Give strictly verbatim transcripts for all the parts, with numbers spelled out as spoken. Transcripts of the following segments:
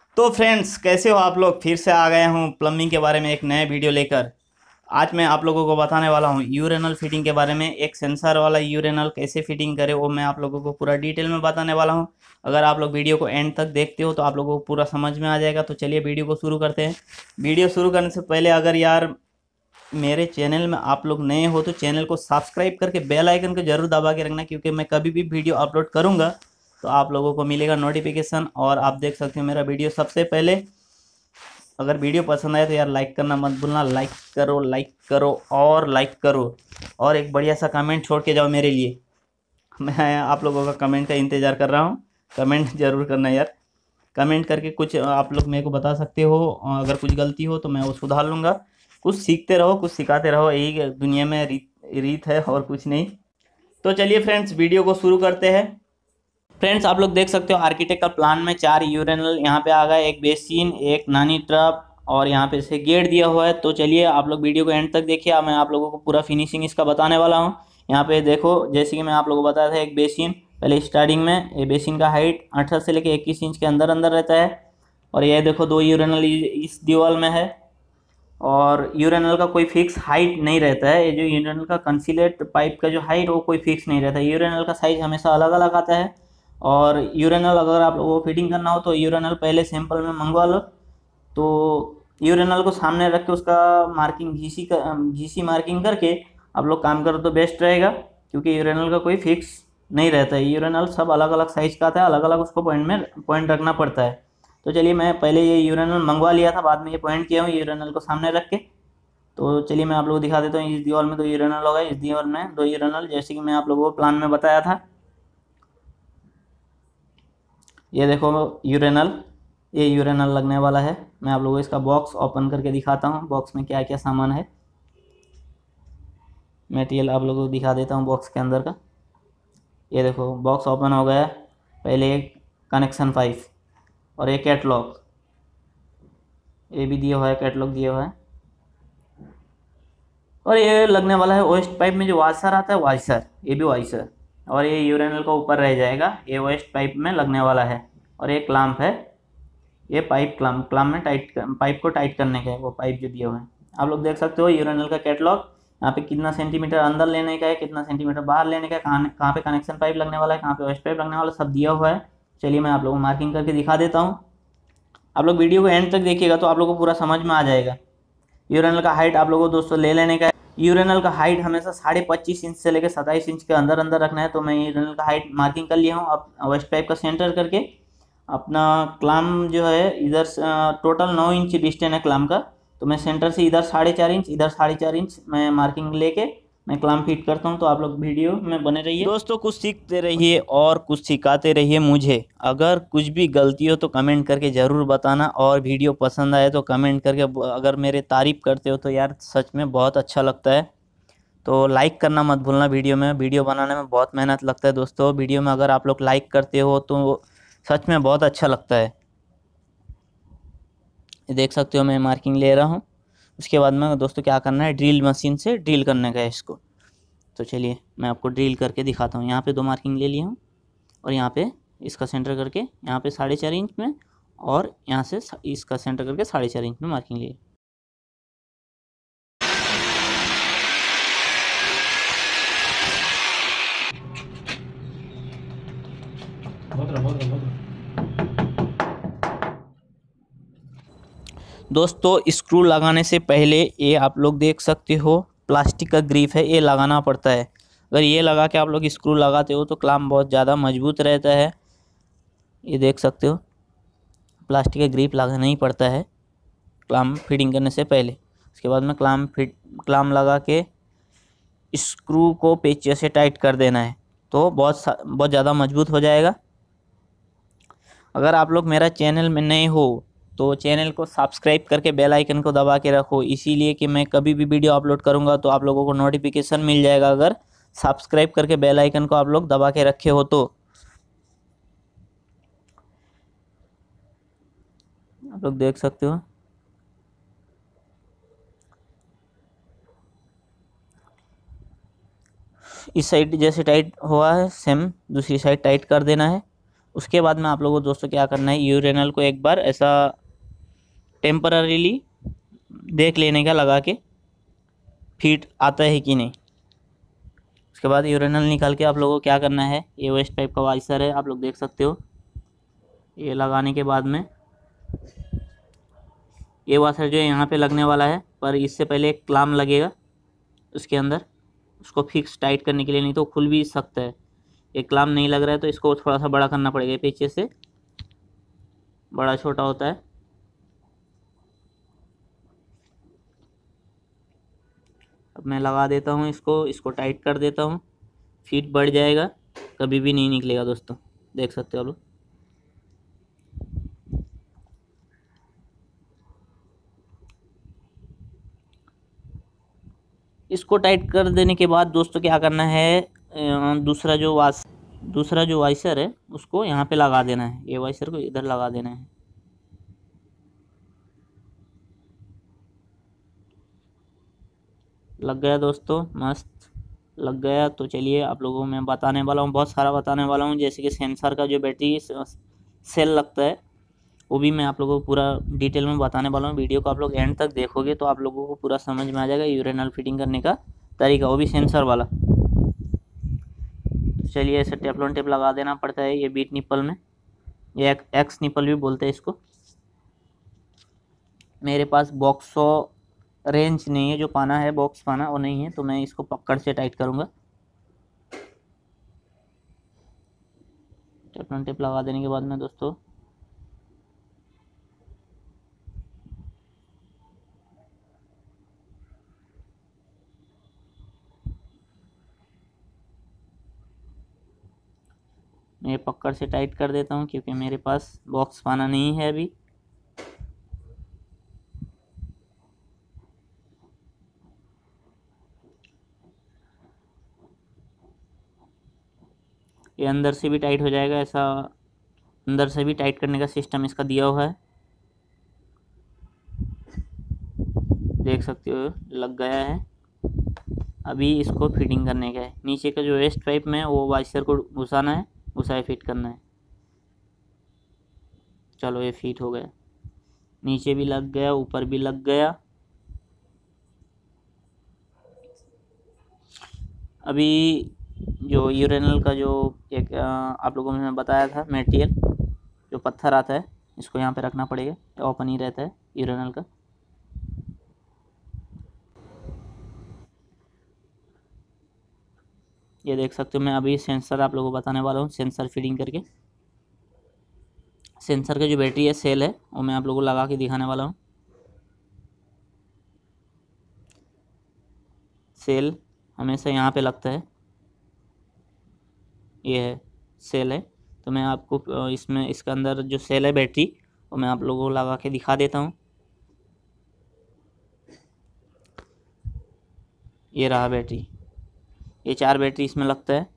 तो फ्रेंड्स, कैसे हो आप लोग। फिर से आ गए हूँ प्लम्बिंग के बारे में एक नए वीडियो लेकर। आज मैं आप लोगों को बताने वाला हूँ यूरेनल फिटिंग के बारे में। एक सेंसर वाला यूरेनल कैसे फिटिंग करें वो मैं आप लोगों को पूरा डिटेल में बताने वाला हूँ। अगर आप लोग वीडियो को एंड तक देखते हो तो आप लोगों को पूरा समझ में आ जाएगा। तो चलिए वीडियो को शुरू करते हैं। वीडियो शुरू करने से पहले अगर यार मेरे चैनल में आप लोग नए हो तो चैनल को सब्सक्राइब करके बेल आइकन को जरूर दबा के रखना, क्योंकि मैं कभी भी वीडियो अपलोड करूँगा तो आप लोगों को मिलेगा नोटिफिकेशन और आप देख सकते हो मेरा वीडियो सबसे पहले। अगर वीडियो पसंद आए तो यार लाइक करना मत भूलना। लाइक करो, लाइक करो और लाइक करो, और एक बढ़िया सा कमेंट छोड़ के जाओ मेरे लिए। मैं आप लोगों का कमेंट का इंतज़ार कर रहा हूँ। कमेंट जरूर करना यार। कमेंट करके कुछ आप लोग मेरे को बता सकते हो। अगर कुछ गलती हो तो मैं वो सुधार लूँगा। कुछ सीखते रहो, कुछ सिखाते रहो, यही दुनिया में रीत रीत है और कुछ नहीं। तो चलिए फ्रेंड्स, वीडियो को शुरू करते हैं। फ्रेंड्स, आप लोग देख सकते हो आर्किटेक्ट का प्लान में चार यूरेनल यहाँ पे आ गए, एक बेसिन, एक नानी ट्रप और यहाँ पे से गेट दिया हुआ है। तो चलिए आप लोग वीडियो को एंड तक देखिए। अब मैं आप लोगों को पूरा फिनिशिंग इसका बताने वाला हूँ। यहाँ पे देखो, जैसे कि मैं आप लोगों को बताया था, एक बेसिन पहले स्टार्टिंग में, ये बेसिन का हाइट अठारह से लेकर इक्कीस इंच के अंदर अंदर रहता है। और ये देखो दो यूरेनल इस दीवार में है। और यूरेनल का कोई फिक्स हाइट नहीं रहता है। ये जो यूरेनल का कंसीलेट पाइप का जो हाइट वो कोई फिक्स नहीं रहता है। यूरेनल का साइज हमेशा अलग अलग आता है। और यूरेनल अगर आप लोगों को फिटिंग करना हो तो यूरेनल पहले सैंपल में मंगवा लो। तो यूरेनल को सामने रख के उसका मार्किंग घीसी का घीसी मार्किंग करके आप लोग काम करो तो बेस्ट रहेगा, क्योंकि यूरेनल का कोई फिक्स नहीं रहता है। यूरेनल सब अलग अलग साइज का आता है, अलग अलग उसको पॉइंट में पॉइंट रखना पड़ता है। तो चलिए, मैं पहले ये यूरेनल मंगवा लिया था, बाद में ये पॉइंट किया हूँ यूरेनल को सामने रख के। तो चलिए मैं आप लोगों को दिखा देता हूँ। इस दीवार में दो यूरेनल हो गए, इस दीवार में दो यूरेनल, जैसे कि मैं आप लोगों को प्लान में बताया था। ये देखो यूरेनल, ये यूरेनल लगने वाला है। मैं आप लोगों को इसका बॉक्स ओपन करके दिखाता हूँ, बॉक्स में क्या क्या सामान है। मटेरियल आप लोगों को दिखा देता हूँ बॉक्स के अंदर का। ये देखो बॉक्स ओपन हो गया। पहले एक कनेक्शन पाइप और एक कैटलॉग, ये भी दिया हुआ है, कैटलॉग दिया हुआ है। और ये लगने वाला है वेस्ट पाइप में जो वाशर आता है, वाशर, ये भी वाशर। और ये यूरेनल का ऊपर रह जाएगा, ये वेस्ट पाइप में लगने वाला है। और ये क्लैंप है, ये पाइप क्लैंप क्लैंप में टाइट पाइप को टाइट करने का है, वो पाइप जो दिया हुआ है। आप लोग देख सकते हो यूरेनल का कैटलॉग। यहाँ पे कितना सेंटीमीटर अंदर लेने का है, कितना सेंटीमीटर बाहर लेने का है, कहाँ कहाँ पे कनेक्शन पाइप लगने वाला है, कहाँ पे वेस्ट पाइप लगने वाला है, सब दिया हुआ है। चलिए मैं आप लोगों को मार्किंग करके दिखा देता हूँ। आप लोग वीडियो को एंड तक देखिएगा तो आप लोगों को पूरा समझ में आ जाएगा। यूरेनल का हाइट आप लोगों को दोस्तों ले लेने का है। यूरेनल का हाइट हमेशा साढ़े पच्चीस इंच से लेकर सत्ताईस इंच के अंदर अंदर रखना है। तो मैं यूरेनल का हाइट मार्किंग कर लिया हूँ। अब वेस्ट पाइप का सेंटर करके अपना क्लाम जो है इधर, टोटल नौ इंच डिस्टेंस है क्लाम का। तो मैं सेंटर से इधर साढ़े चार इंच, इधर साढ़े चार इंच मैं मार्किंग लेके मैं क्लाम फिट करता हूँ। तो आप लोग वीडियो में बने रहिए दोस्तों, कुछ सीखते रहिए और कुछ सिखाते रहिए मुझे। अगर कुछ भी गलती हो तो कमेंट करके ज़रूर बताना, और वीडियो पसंद आए तो कमेंट करके अगर मेरे तारीफ़ करते हो तो यार सच में बहुत अच्छा लगता है। तो लाइक करना मत भूलना। वीडियो में वीडियो बनाने में बहुत मेहनत लगता है दोस्तों। वीडियो में अगर आप लोग लाइक करते हो तो सच में बहुत अच्छा लगता है। देख सकते हो मैं मार्किंग ले रहा हूँ। उसके बाद में दोस्तों क्या करना है, ड्रिल मशीन से ड्रिल करने का है इसको। तो चलिए मैं आपको ड्रिल करके दिखाता हूँ। यहाँ पे दो मार्किंग ले लिया हूँ, और यहाँ पे इसका सेंटर करके यहाँ पे साढ़े चार इंच में, और यहाँ से इसका सेंटर करके साढ़े चार इंच में मार्किंग लिए। दोस्तों, स्क्रू लगाने से पहले ये आप लोग देख सकते हो प्लास्टिक का ग्रिप है, ये लगाना पड़ता है। अगर ये लगा के आप लोग स्क्रू लगाते हो तो क्लाम बहुत ज़्यादा मजबूत रहता है। ये देख सकते हो प्लास्टिक का ग्रिप लगाना ही पड़ता है क्लाम फिटिंग करने से पहले। उसके बाद में क्लाम फिट क्लाम लगा के स्क्रू को पेंचे से टाइट कर देना है, तो बहुत बहुत ज़्यादा मजबूत हो जाएगा। अगर आप लोग मेरा चैनल में नए हो तो चैनल को सब्सक्राइब करके बेल आइकन को दबा के रखो, इसीलिए कि मैं कभी भी वीडियो अपलोड करूंगा तो आप लोगों को नोटिफिकेशन मिल जाएगा। अगर सब्सक्राइब करके बेल आइकन को आप लोग दबा के रखे हो तो। आप लोग देख सकते हो इस साइड जैसे टाइट हुआ है, सेम दूसरी साइड टाइट कर देना है। उसके बाद में आप लोगों को दोस्तों क्या करना है, यूरेनल को एक बार ऐसा टेम्पररीली देख लेने का लगा के फिट आता है कि नहीं। उसके बाद यूरेनल निकाल के आप लोगों को क्या करना है, ये वेस्ट टाइप का वाइसर है, आप लोग देख सकते हो। ये लगाने के बाद में ये वाशर जो है यहाँ पे लगने वाला है, पर इससे पहले एक क्लाम लगेगा उसके अंदर, उसको फिक्स टाइट करने के लिए, नहीं तो खुल भी सकता है। एक क्लाम नहीं लग रहा है तो इसको थोड़ा सा बड़ा करना पड़ेगा, पीछे से बड़ा छोटा होता है। अब मैं लगा देता हूँ इसको, इसको टाइट कर देता हूँ, फिट बढ़ जाएगा, कभी भी नहीं निकलेगा दोस्तों, देख सकते हो आप लोग। इसको टाइट कर देने के बाद दोस्तों क्या करना है, दूसरा जो वाश दूसरा जो वाइसर है उसको यहाँ पे लगा देना है, ये वाइसर को इधर लगा देना है। लग गया दोस्तों, मस्त लग गया। तो चलिए आप लोगों को मैं बताने वाला हूँ, बहुत सारा बताने वाला हूँ, जैसे कि सेंसर का जो बैटरी सेल लगता है वो भी मैं आप लोगों को पूरा डिटेल में बताने वाला हूँ। वीडियो को आप लोग एंड तक देखोगे तो आप लोगों को पूरा समझ में आ जाएगा यूरेनल फिटिंग करने का तरीका, वो भी सेंसर वाला। तो चलिए ऐसे टेफ्लॉन टेप लगा देना पड़ता है ये बीट निप्पल में, ये एक्स निप्पल भी बोलते हैं इसको। मेरे पास बॉक्सो रेंज नहीं है, जो पाना है बॉक्स पाना वो नहीं है, तो मैं इसको पकड़ से टाइट करूँगा। टेफ्लॉन टेप लगा देने के बाद में दोस्तों मैं पकड़ से टाइट कर देता हूँ, क्योंकि मेरे पास बॉक्स पाना नहीं है अभी। ये अंदर से भी टाइट हो जाएगा, ऐसा अंदर से भी टाइट करने का सिस्टम इसका दिया हुआ है, देख सकते हो लग गया है। अभी इसको फिटिंग करने का है, नीचे का जो वेस्ट पाइप में वो वाइसर को घुसाना है, घुसाए फिट करना है। चलो ये फिट हो गया, नीचे भी लग गया, ऊपर भी लग गया। अभी जो यूरेनल का जो एक आप लोगों ने बताया था मटेरियल, जो पत्थर आता है, इसको यहाँ पे रखना पड़ेगा, ओपन ही रहता है यूरेनल का। ये देख सकते हो, मैं अभी सेंसर आप लोगों को बताने वाला हूँ, सेंसर फिटिंग करके। सेंसर का जो बैटरी है सेल है वो मैं आप लोगों को लगा के दिखाने वाला हूँ। सेल हमेशा यहाँ पे लगता है, ये है सेल है। तो मैं आपको इसमें इसके अंदर जो सेल है बैटरी वो मैं आप लोगों को लगा के दिखा देता हूँ। ये रहा बैटरी, ये चार बैटरी इसमें लगता है।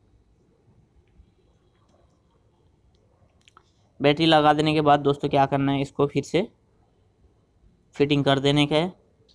बैटरी लगा देने के बाद दोस्तों क्या करना है, इसको फिर से फिटिंग कर देने का है।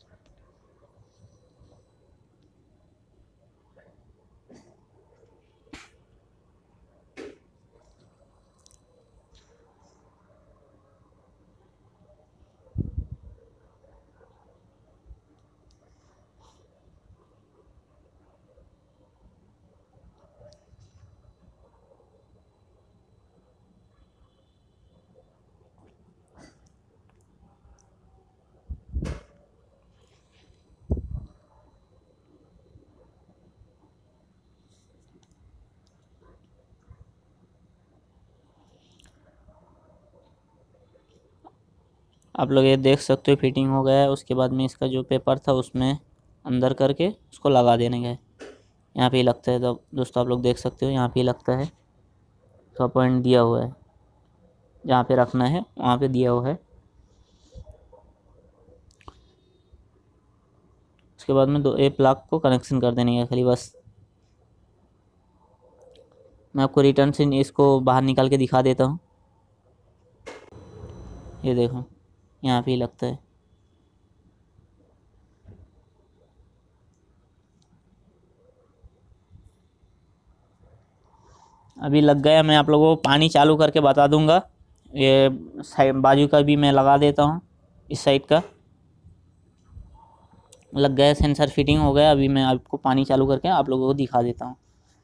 आप लोग ये देख सकते हो फिटिंग हो गया है। उसके बाद में इसका जो पेपर था उसमें अंदर करके उसको लगा देने का है। यहाँ पे ही लगता है, तो दोस्तों आप लोग देख सकते हो यहाँ पे ही लगता है, तो पॉइंट दिया हुआ है जहाँ पे रखना है वहाँ पे दिया हुआ है। उसके बाद में दो ए प्लग को कनेक्शन कर देने का खाली बस। मैं आपको रिटर्न से इसको बाहर निकाल के दिखा देता हूँ, ये देखो यहाँ पे ही लगता है। अभी लग गया। मैं आप लोगों को पानी चालू करके बता दूंगा। ये साइड बाजू का भी मैं लगा देता हूँ, इस साइड का लग गया, सेंसर फिटिंग हो गया। अभी मैं आपको पानी चालू करके आप लोगों को दिखा देता हूँ।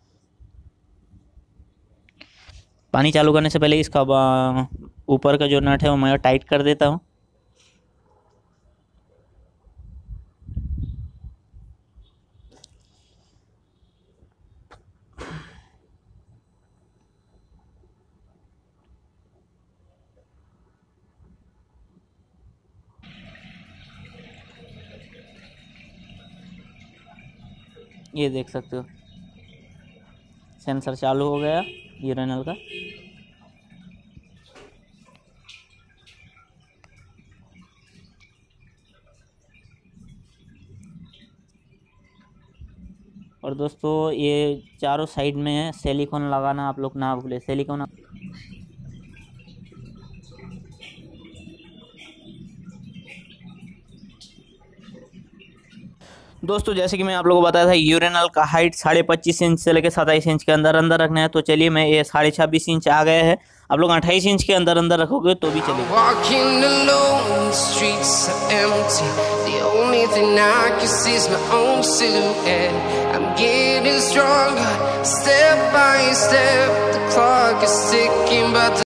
पानी चालू करने से पहले इसका ऊपर का जो नट है वो मैं टाइट कर देता हूँ। ये देख सकते हो सेंसर चालू हो गया यूरेनल का। और दोस्तों ये चारों साइड में सिलिकॉन लगाना आप लोग ना भूले, सिलिकॉन। दोस्तों जैसे कि मैं आप लोगों को बताया था यूरेनल का हाइट साढ़े पच्चीस इंच से लेकर सत्ताईस इंच के अंदर अंदर रखना है। तो चलिए मैं ये साढ़े छब्बीस इंच आ गया है, आप लोग अट्ठाईस इंच के अंदर अंदर रखोगे तो भी चलेगा।